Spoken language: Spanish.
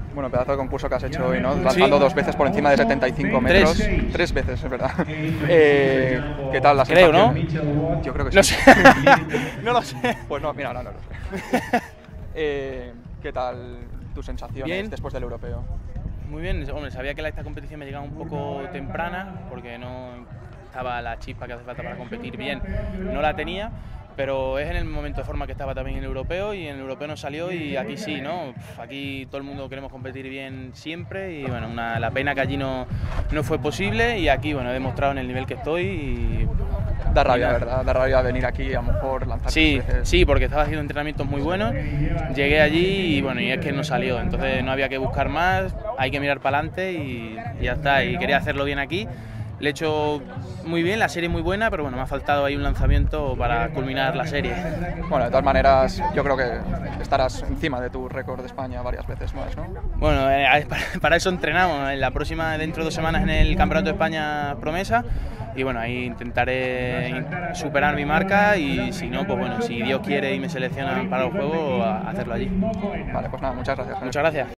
Bueno, pedazo de concurso que has hecho hoy, ¿no? Lanzando dos veces por encima de 75 metros. Tres veces, es verdad. ¿Qué tal la sensación? Creo, ¿no? Yo creo que sí. No sé. No lo sé. Pues no, mira, no lo sé. ¿Qué tal tus sensaciones Bien. después del europeo? Muy bien. Hombre, sabía que esta competición me llegaba un poco temprana, porque no estaba la chispa que hace falta para competir bien. No la tenía. Pero es en el momento de forma que estaba también en el europeo, y en el europeo no salió, y aquí sí, ¿no? Aquí todo el mundo queremos competir bien siempre, y bueno, la pena que allí no fue posible, y aquí, bueno, he demostrado en el nivel que estoy y... Da rabia, ¿verdad? Da rabia venir aquí a lo mejor lanzar Sí, veces. sí, porque estaba haciendo entrenamientos muy buenos, llegué allí y bueno, y es que no salió, entonces no había que buscar más, hay que mirar para adelante y ya está, y quería hacerlo bien aquí. Le he hecho muy bien, la serie muy buena, pero bueno, me ha faltado ahí un lanzamiento para culminar la serie. Bueno, de todas maneras, yo creo que estarás encima de tu récord de España varias veces más, ¿no? Bueno, para eso entrenamos. En la próxima, dentro de 2 semanas, en el Campeonato de España Promesa. Y bueno, ahí intentaré superar mi marca, y si no, pues bueno, si Dios quiere y me seleccionan para el juego, hacerlo allí. Vale, pues nada, muchas gracias. Muchas gracias.